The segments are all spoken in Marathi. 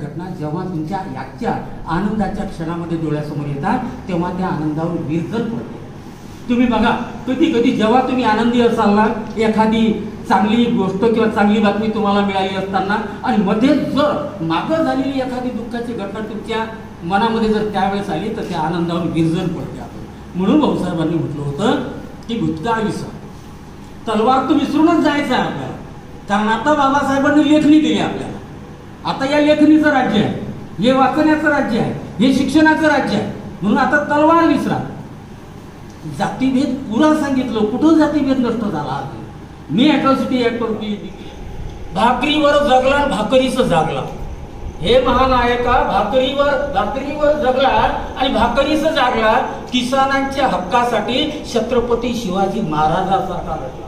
घटना जेव्हा तुमच्या याच्या आनंदाच्या क्षणामध्ये डोळ्यासमोर येतात तेव्हा त्या आनंदावर विरजण पडते. तुम्ही बघा, कधी कधी जेव्हा तुम्ही आनंदी असाल ना, एखादी चांगली गोष्ट किंवा चांगली बातमी तुम्हाला मिळाली असताना आणि मध्ये जर मागं झालेली एखादी दुःखाची घटना तुमच्या मनामध्ये जर त्यावेळेस आली तर त्या आनंदावर विरजण पडते. आपण म्हणून भाऊसाहेबांनी म्हटलं होतं की भूतकाळ विसर, तलवार तर विसरूनच जायचं आहे आपल्याला. कारण आता बाबासाहेबांनी लेखणी दिली आपल्याला. आता या लेखणीचं राज्य आहे, हे वाचण्याचं राज्य आहे, हे शिक्षणाचं राज्य आहे. म्हणून आता तलवार विसरा. जातीभेद पुरा सांगितलं, कुठं जातीभेद नष्ट झाला. मी ॲट्रॉसिटी ॲक्टवर भाकरीवर जगला, भाकरीच जागला. हे महानायका भाकरीवर जगला आणि भाकरीच जागला. किसानांच्या हक्कासाठी छत्रपती शिवाजी महाराजांसारखा लढला.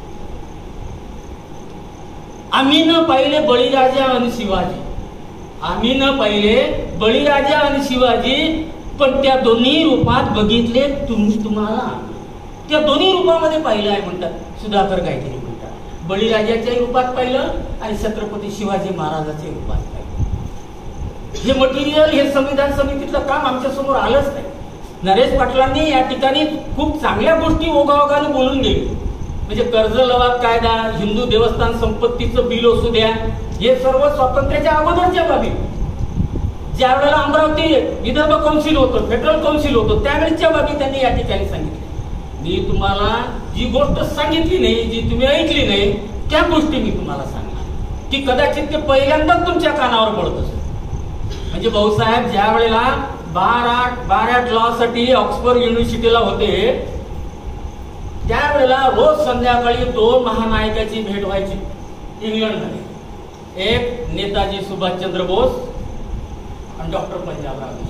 आम्ही न पाहिले बळीराजा आणि शिवाजी, आम्ही न पाहिले बळीराजा आणि शिवाजी, पण त्या दोन्ही रूपात बघितले तुम्हाला. त्या दोन्ही रूपामध्ये पाहिलं आहे म्हणतात सुधाकर गायकरी म्हणतात. बळीराजाच्याही रूपात पाहिलं आणि छत्रपती शिवाजी महाराजाच्या रूपात पाहिलं. हे मटेरियल, हे संविधान समितीचं काम आमच्या समोर आलंच नाही. नरेश पाटलांनी या ठिकाणी खूप चांगल्या गोष्टी ओघाओघाने बोलून गेली. म्हणजे कर्ज लवाद कायदा, हिंदू देवस्थान संपत्तीचं बिल असू द्या, हे सर्व स्वातंत्र्याच्या अगोदरच्या बाबी. ज्या वेळेला अमरावती विदर्भ काउन्सिल होतं, फेडरल काउन्सिल होतं, त्यावेळेसच्या बाबी त्यांनी या ठिकाणी सांगितल्या. मी तुम्हाला जी गोष्ट सांगितली नाही, जी तुम्ही ऐकली नाही, त्या गोष्टी मी तुम्हाला सांगणार की कदाचित ते पहिल्यांदाच तुमच्या कानावर पडत असेल. म्हणजे भाऊसाहेब ज्या वेळेला बाराट लॉ साठी ऑक्सफर्ड युनिव्हर्सिटीला होते, त्यावेळेला रोज संध्याकाळी दोन महानायकाची भेट व्हायची इंग्लंडमध्ये. एक नेताजी सुभाषचंद्र बोस आणि डॉक्टर पंजाबराव देशमुख.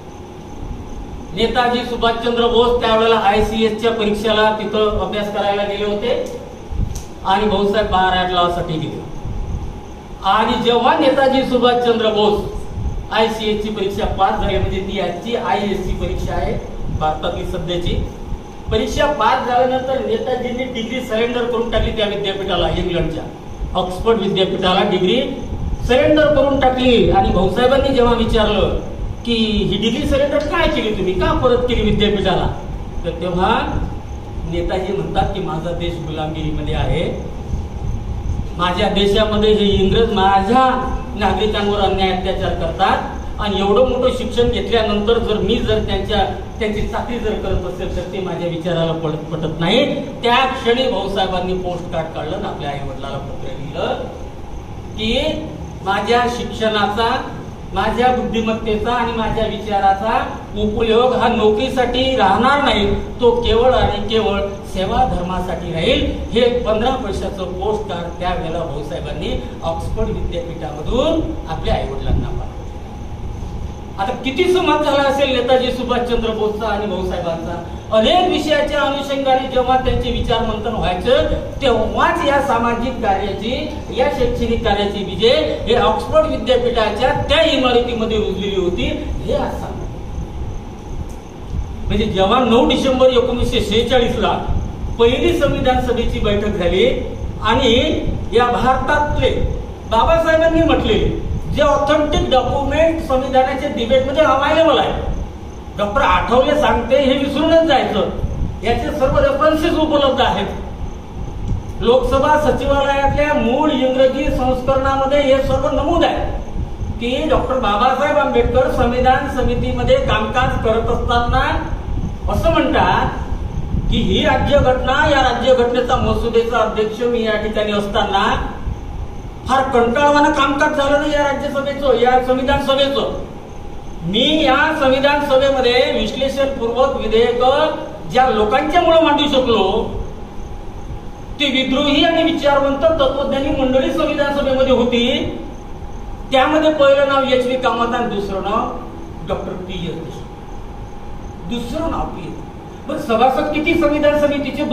नेताजी सुभाषचंद्र बोस त्यावेळेला ICSच्या परीक्षेला तिथं अभ्यास करायला गेले होते आणि भाऊसाहेब बाराट लॉ साठी गेले. आणि जेव्हा नेताजी सुभाषचंद्र बोस ICSची परीक्षा पास झाली, म्हणजे ती आजची ISची परीक्षा आहे भारतातली सध्याची परीक्षा पास झाल्यानंतर नेताजींनी डिग्री सरेंडर करून टाकली त्या विद्यापीठाला, इंग्लंडच्या ऑक्सफर्ड विद्यापीठाला डिग्री सरेंडर करून टाकली. आणि भाऊसाहेबांनी जेव्हा विचारलं की ही डिग्री सरेंडर काय केली तुम्ही, का परत केली विद्यापीठाला, तर तेव्हा नेताजी म्हणतात की माझा देश गुलामगिरीमध्ये आहे. माझ्या देशामध्ये हे इंग्रज माझ्या नागरिकांवर अन्याय अत्याचार करतात आणि एवढं मोठं शिक्षण घेतल्यानंतर जर मी जर त्यांची चाकरी जर करत असेल तर ते माझ्या विचाराला पटत नाही. त्या क्षणी भाऊसाहेबांनी पोस्ट कार्ड काढलं आणि आपल्या आई वडिलांना पत्र लिहिलं की माझ्या शिक्षणाचा, माझ्या बुद्धिमत्तेचा आणि माझ्या विचाराचा उपयोग हा नोकरीसाठी राहणार नाही, तो केवळ आणि केवळ सेवा धर्मासाठी राहील. हे 15 वर्षाचं पोस्ट कार्ड त्यावेळेला भाऊसाहेबांनी ऑक्सफर्ड विद्यापीठामधून आपल्या आई वडिलांना पाठवलं. आता किती संवाद झाला असेल नेताजी सुभाषचंद्र बोसचा आणि भाऊसाहेबांचा. अनेक विषयाच्या अनुषंगाने जेव्हा त्यांचे विचार मंथन व्हायचं तेव्हाच या सामाजिक कार्याची, या शैक्षणिक कार्याची विजय हे ऑक्सफर्ड विद्यापीठाच्या त्या इमारतीमध्ये रुजलेली होती. हे आज सांगा. म्हणजे जेव्हा 9 डिसेंबर 1946ला पहिली संविधान सभेची बैठक झाली आणि या भारतातले बाबासाहेबांनी म्हटलेले जे ऑथेंटिक डॉक्युमेंट संविधानाच्या डिबेटमध्ये अवेलेबल आहे, डॉक्टर आठवले सांगते हे विसरूनच जायचं, याचे सर्व रेफरन्सेस उपलब्ध आहेत. लोकसभा सचिवालयातल्या मूळ इंग्रजी संस्करणामध्ये हे सर्व नमूद आहे की डॉक्टर बाबासाहेब आंबेडकर संविधान समितीमध्ये कामकाज करत असताना असं म्हणतात की ही राज्यघटना, या राज्यघटनेचा मसुदेचा अध्यक्ष मी या ठिकाणी असताना फार कंटाळवानं कामकाज झालं नाही या राज्यसभेचं, या संविधान सभेचं. मी या संविधान सभेमध्ये विश्लेषणपूर्वक विधेयक ज्या लोकांच्या मुळे मांडू शकलो ती विद्रोही आणि विचारवंत तत्वज्ञानी मंडळी संविधान सभेमध्ये होती. त्यामध्ये पहिलं नाव H.V. कामत आणि दुसरं नाव डॉक्टर P.S. देशमुख. दुसरं नाव P.S. पण सभासद किती संविधान समितीचे?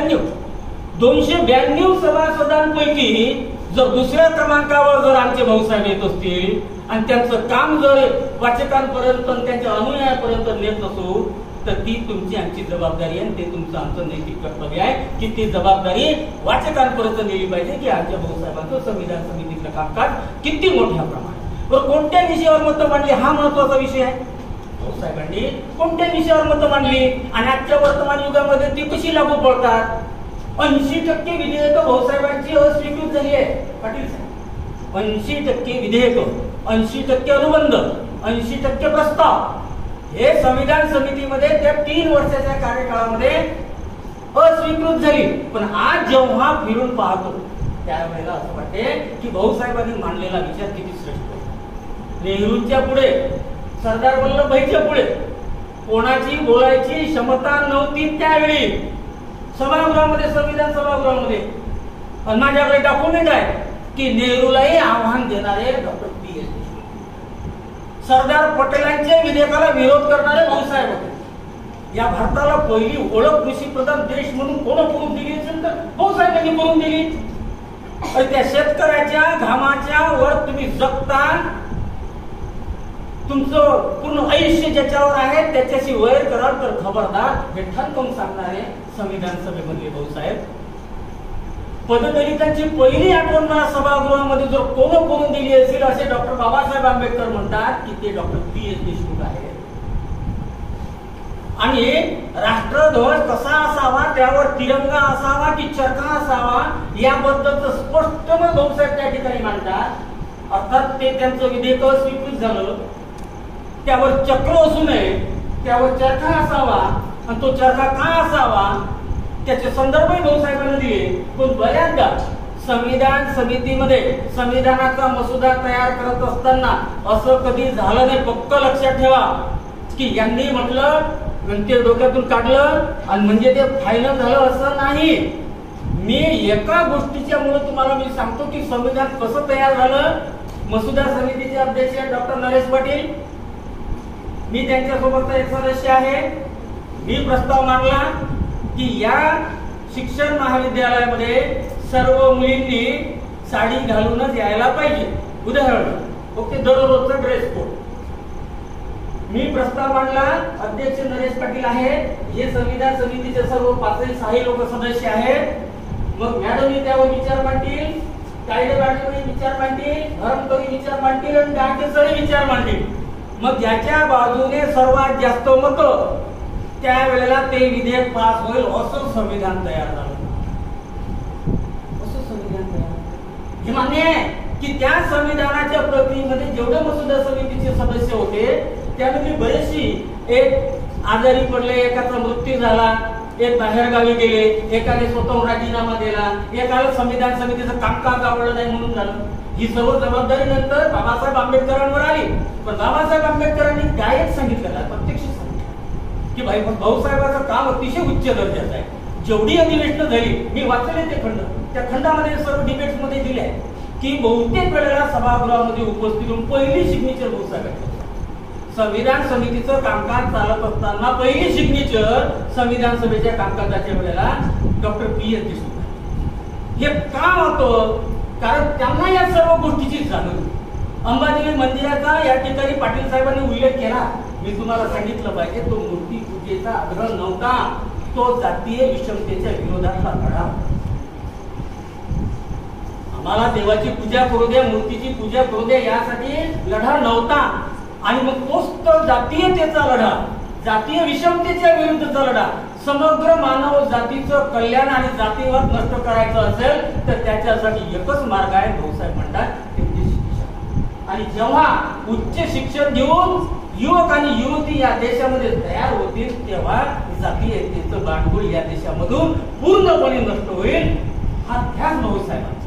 292 सभासदांपैकी जर दुसऱ्या क्रमांकावर जर आमचे भाऊसाहेब येत असतील आणि त्यांचं काम जर वाचकांपर्यंत, त्यांच्या अनुयायांपर्यंत नेत नसू तर ती तुमची आमची जबाबदारी आहे. ते तुमचं आमचं नैतिक कर्तव्य आहे की ती जबाबदारी वाचकांपर्यंत नेली पाहिजे की आमच्या भाऊसाहेबांचं संविधान समितीचं कामकाज किती मोठ्या प्रमाणात. कोणत्या विषयावर मतं मांडली हा महत्वाचा विषय आहे. भाऊसाहेबांनी कोणत्या विषयावर मतं मांडली आणि आजच्या वर्तमान युगामध्ये ती कशी लागू पडतात. 80% विधेयक भाऊसाहेबांची अस्वीकृत झाली आहे. पाटील साहेब 80% विधेयक, 80% अनुबंध, 80% प्रस्ताव हे संविधान समितीमध्ये त्या 3 वर्षाच्या कार्यकाळामध्ये अस्वीकृत झाली. पण आज जेव्हा फिरून पाहतो त्यावेळेला असं वाटते की भाऊसाहेबांनी मांडलेला विचार किती श्रेष्ठ आहे. नेहरूंच्या पुढे, सरदार वल्लभभाईच्या पुढे कोणाची बोलायची क्षमता नव्हती त्यावेळी सभागृहामध्ये, संविधान सभागृहामध्ये. आणि माझ्याकडे डॉक्युमेंट आहे की नेहरूलाही आव्हान देणारे doctor P S Deshmukh, Sardar पटेलांच्या विधेयकाला विरोध करणारे भाऊसाहेब होते. या भारताला पहिली ओळख कृषी प्रधान देश म्हणून कोण करून दिली असेल तर भाऊसाहेबांनी करून दिली. त्या शेतकऱ्याच्या घामाच्या वर तुम्ही जगता, तुमचं पूर्ण आयुष्य ज्याच्यावर आहे त्याच्याशी वैर कराल तर खबरदार, हे ठणकावून सांगणारे संविधान सभेमधले भाऊसाहेब. पददलितांची पहिली आठवण मला सभागृहामध्ये जर कोण करून दिली असेल असे डॉक्टर बाबासाहेब आंबेडकर म्हणतात की ते डॉक्टर पी एस देशमुख आहे. आणि राष्ट्रध्वज कसा असावा, त्यावर तिरंगा असावा की चरखा असावा याबद्दलचं स्पष्ट मत भाऊसाहेब त्या ठिकाणी मांडतात. अर्थात ते त्यांचं विधेयक स्वीकृत झालं, त्यावर चक्र असू नये, त्यावर चरखा असावा आणि तो चरखा का असावा त्याचे संदर्भ भाऊसाहेबांनी दिले. पण बऱ्याचदा संविधान समितीमध्ये संविधानाचा मसुदा तयार करत असताना असं कधी झालं नाही. पक्क लक्षात ठेवा की यांनी म्हटलं ते डोक्यातून काढलं आणि म्हणजे ते फायनल झालं असं नाही. मी एका गोष्टीच्या मुळे तुम्हाला मी सांगतो की संविधान कसं तयार झालं. मसुदा समितीचे अध्यक्ष डॉक्टर नरेश पाटील, मी त्यांच्यासोबतचा एक सदस्य आहे. मी प्रस्ताव मांडला की या शिक्षण महाविद्यालयामध्ये सर्व मुलींनी साडी घालूनच यायला पाहिजे. उदाहरण ओके, दररोजचा ड्रेस कोड. मी प्रस्ताव मांडला, अध्यक्ष नरेश पाटील आहे, हे संविधान समितीचे सर्व 5-6 लोक सदस्य आहेत. मग मॅडम त्यावर विचार मांडतील, कायदे बांधणी विचार मांडतील, धर्मकरी विचार मांडतील आणि गांधीसरी विचार मांडतील. मग ज्याच्या बाजूने सर्वात जास्त मत त्यावेळेला ते विधेयक पास होईल असं संविधान तयार झालं. असं संविधान तयार हे मान्य आहे की त्या संविधानाच्या प्रतिमध्ये जेवढे मसुदा समितीचे सदस्य होते त्यामध्ये बरेचशी एक आजारी पडले, एकाचा मृत्यू झाला, एक बाहेरगावी गेले, एकाने स्वतःहून राजीनामा दिला, एकाला संविधान समितीचं कामकाज आवडलं नाही म्हणून झालं. ही सर्व जबाबदारी नंतर बाबासाहेब आंबेडकरांवर आली. पण बाबासाहेब आंबेडकरांनी डायरेक्ट सांगितलं, प्रत्यक्ष सांगितलं की भाऊसाहेबांचं काम अतिशय उच्च दर्जाचं आहे. जेवढी अधिवेशनं झाली, मी वाचले ते खंड, त्या खंडामध्ये सर्व डिबेट्स मध्ये दिले आहे की बहुतेक वेळेला सभागृहामध्ये उपस्थित होऊन पहिली सिग्नेचर भाऊसाहेब. संविधान समितीचं कामकाज चालत असताना पहिली सिग्नेचर संविधान सभेच्या कामकाजाच्या वेळेला डॉक्टर पी एस देशमुख. हे का होतं? कारण त्यांना या सर्व गोष्टीची जाणीव. अंबादेवी मंदिराचा या ठिकाणी पाटील साहेबांनी उल्लेख केला. मी तुम्हाला सांगितलं पाहिजे तो मूर्ती पूजेचा आग्रह नव्हता, तो जातीय विषमतेच्या विरोधातला लढा. आम्हाला देवाची पूजा करू द्या, मूर्तीची पूजा करू द्या यासाठी लढा नव्हता. आणि मग तोच तर जातीयतेचा लढा, जातीय विषमतेच्या विरुद्धचा लढा, समग्र मानव जातीचं कल्याण आणि जातीवाद नष्ट करायचं असेल तर त्याच्यासाठी एकच मार्ग आहे. भाऊसाहेब म्हणतात ते म्हणजे शिक्षण. आणि जेव्हा उच्च शिक्षण घेऊन युवक आणि युवती या देशामध्ये तयार होतील तेव्हा जातीयतेचं बांडगुळ या देशामधून पूर्णपणे नष्ट होईल. हा ध्यास भाऊसाहेब